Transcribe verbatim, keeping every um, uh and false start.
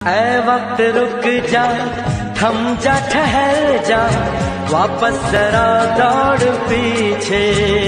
ऐ वक्त रुक जा, थम जा, ठहर जा, वापस जरा दौड़ पीछे।